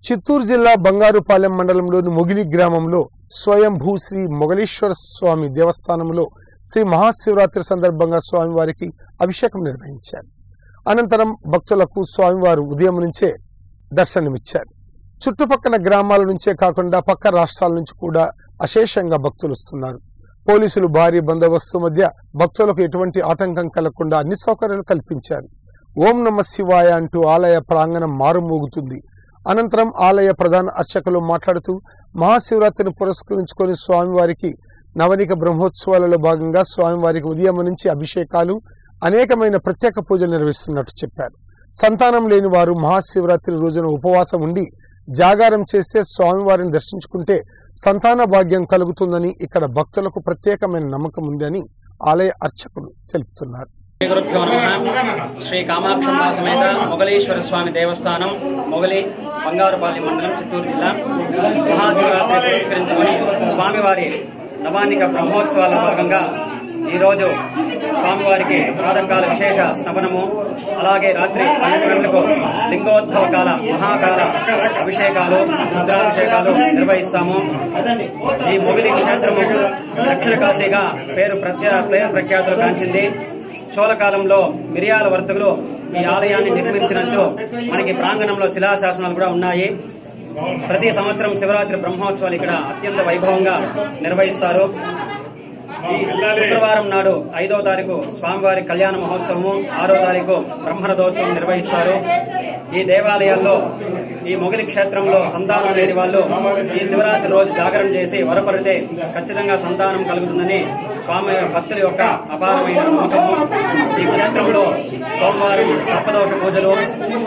చిత్తూరు జిల్లా బంగారుపాలెం మండలంలోని మొగిలి గ్రామంలో స్వయంభూ శ్రీ మొగలీశ్వర స్వామి దేవస్థానంలో శ్రీ మహాశివరాత్రి సందర్భంగా స్వామివారికి అభిషేకం నిర్వహించారు. అనంతరం భక్తులకు స్వామివారు ఉదయం నుంచే దర్శనమిచ్చారు. చుట్టుపక్కల గ్రామాల నుంచే కాకుండా పక్క రాష్ట్రాల నుంచి కూడా అశేషంగా భక్తులు వస్తున్నారు. పోలీసులు భారీ బందోబస్తు మధ్య భక్తులకు ఎటువంటి ఆటంకం కలగకుండా అన్ని సౌకర్యాలు కల్పించారు. ఓం నమ శివాయ అంటూ ఆలయ ప్రాంగణం మారుమోగుతుంది. అనంతరం ఆలయ ప్రధాన అర్చకులు మాట్లాడుతూ మహాశివరాత్రిని పురస్కరించుకొని స్వామివారికి నవనిక బ్రహ్మోత్సవాలలో భాగంగా స్వామివారికి ఉదయం నుంచి అభిషేకాలు, అనేకమైన ప్రత్యేక పూజలు నిర్వహిస్తున్నట్టు చెప్పారు. సంతానం లేని వారు మహాశివరాత్రి రోజున ఉపవాసం ఉండి జాగారం చేస్తే స్వామివారిని దర్శించుకుంటే సంతాన భాగ్యం కలుగుతుందని ఇక్కడ భక్తులకు ప్రత్యేకమైన నమ్మకం ఉందని ఆలయ అర్చకులు తెలుపుతున్నారు. శ్రీ కామాక్షమ్మ సమేత మొగలీశ్వర స్వామి దేవస్థానం, మొగలి, బంగారుపాలెం మండలం, చిత్తూరు జిల్లా. మహాశివరాత్రి పురస్కరించుకుని స్వామివారి నవానిక బ్రహ్మోత్సవాల భాగంగా ఈరోజు స్వామివారికి ప్రాతకాల విశేష స్నపనము, అలాగే రాత్రి 12 గంటలకు లింగోద్భవ కాల మహాకాల అభిషేకాలు, రుద్రాభిషేకాలు నిర్వహిస్తాము. ఈ మొగిలి క్షేత్రము దక్షిణ కాశీగా పేరు ప్రఖ్యాతులు కాంచింది. చోళకాలంలో మిరియాల వర్తకులు ఈ ఆలయాన్ని నిర్మించినట్టు మనకి ప్రాంగణంలో శిలాశాసనాలు కూడా ఉన్నాయి. ప్రతి సంవత్సరం శివరాత్రి బ్రహ్మోత్సవాలు ఇక్కడ అత్యంత వైభవంగా నిర్వహిస్తారు. ఈ శుక్రవారం నాడు 5వ తారీఖు స్వామివారి కళ్యాణ మహోత్సవము, 6వ తారీఖు బ్రహ్మరథోత్సవం నిర్వహిస్తారు. ఈ దేవాలయాల్లో, ఈ మొగిలి క్షేత్రంలో సంతానం లేని వాళ్ళు ఈ శివరాత్రి రోజు జాగరణ చేసి వరపడితే ఖచ్చితంగా సంతానం కలుగుతుందని స్వామి భక్తుల యొక్క అపారమైన నమ్మకము. ఈ క్షేత్రంలో సోమవారం సర్పదోష పూజలు,